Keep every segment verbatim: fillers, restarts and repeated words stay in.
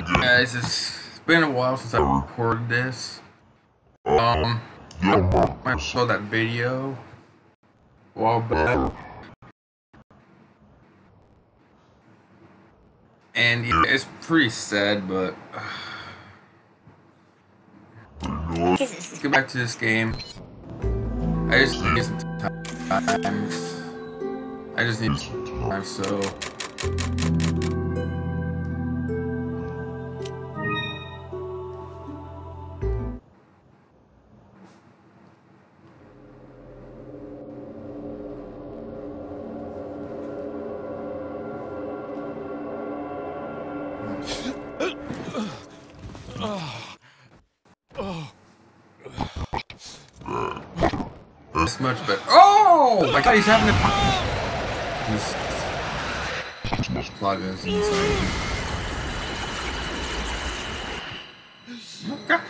guys, it's been a while since I recorded this. Um, I saw that video a while back, and yeah, it's pretty sad, but uh, let's get back to this game. I just need some time. I just need some time, so. This much better. Oh my god, he's having a. He's plugins inside. Oh god.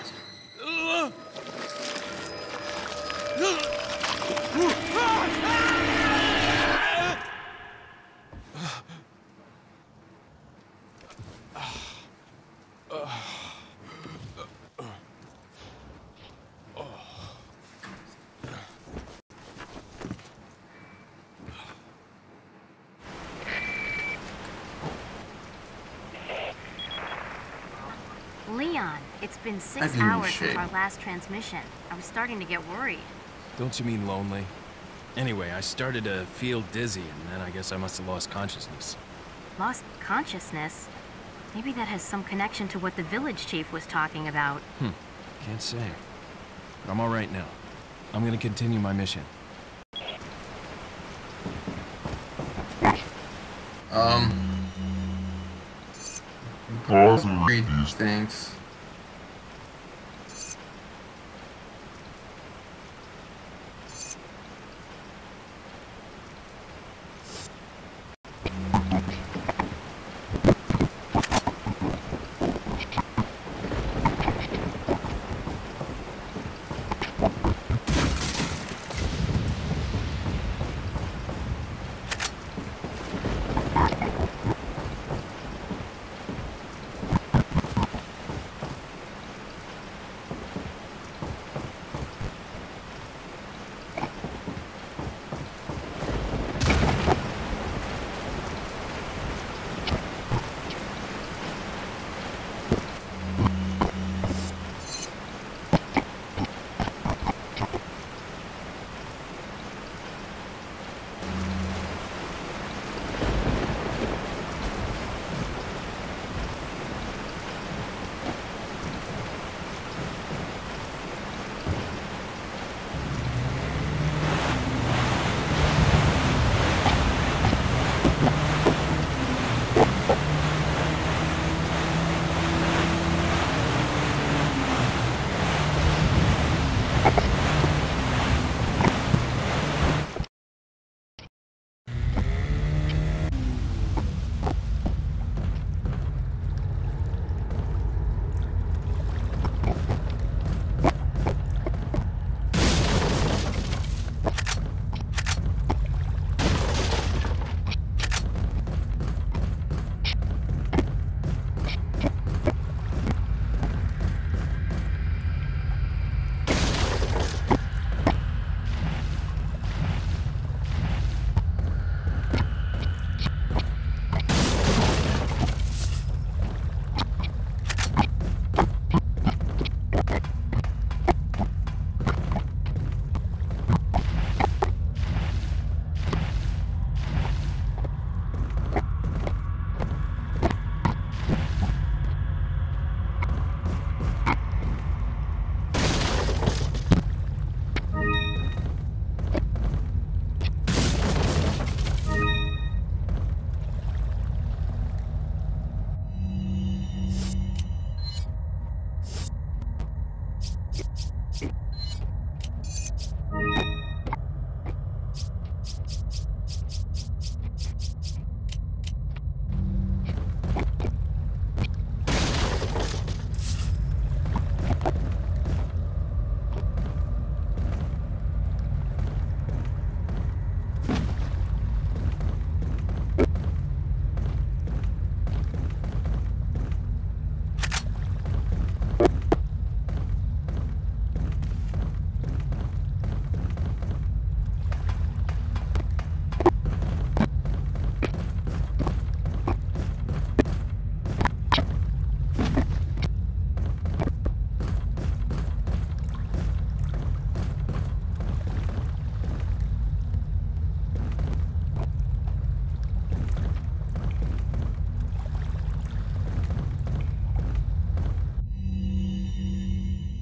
Leon, it's been six hours since our last transmission. I was starting to get worried. Don't you mean lonely? Anyway, I started to feel dizzy, and then I guess I must have lost consciousness. Lost consciousness? Maybe that has some connection to what the village chief was talking about. Hmm, can't say. But I'm all right now. I'm gonna continue my mission. Um... Pause and read these things.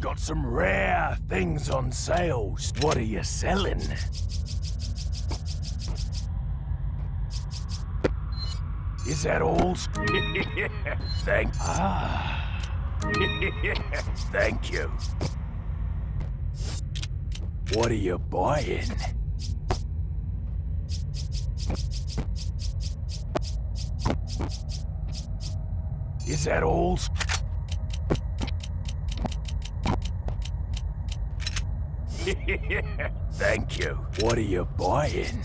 got some rare things on sale. What are you selling? Is that all? Thank. Ah. Thank you. What are you buying? Is that all? Thank you. What are you buying?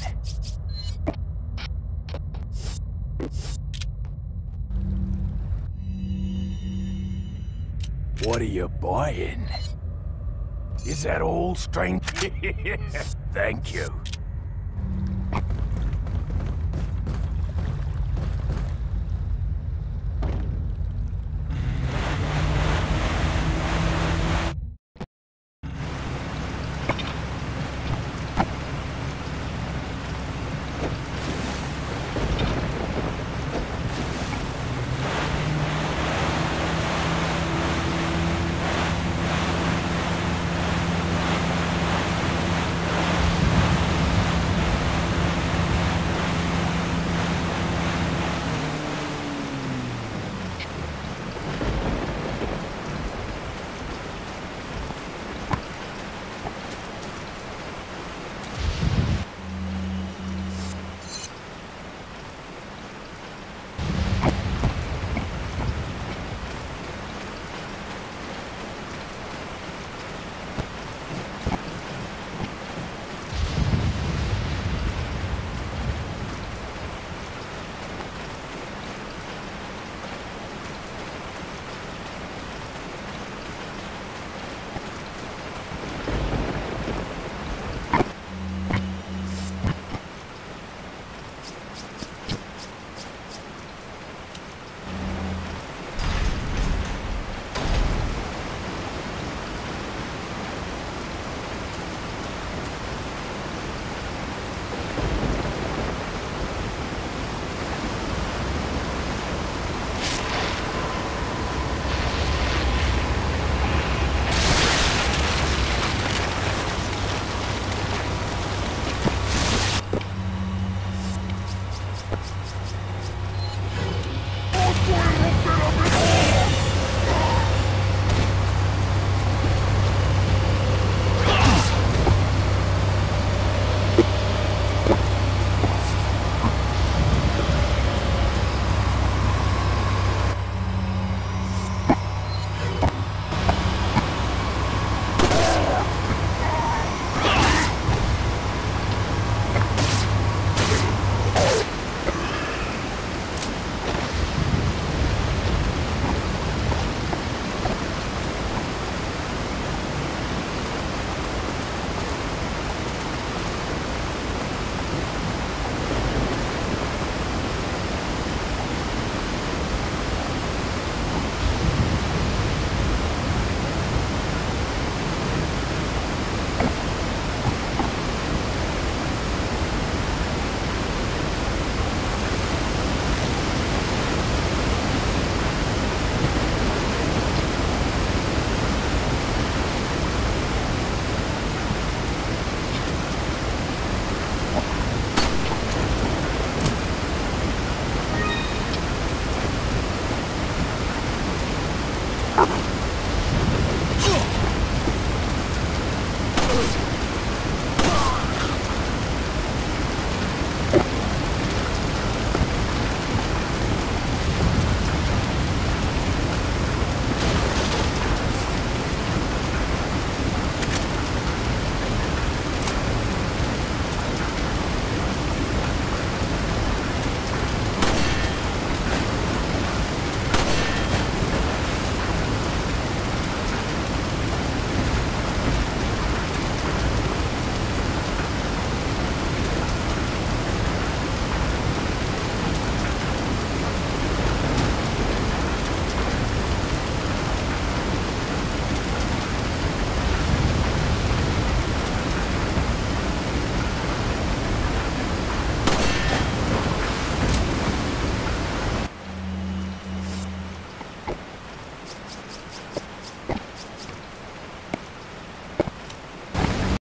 What are you buying? Is that all, strange? Thank you.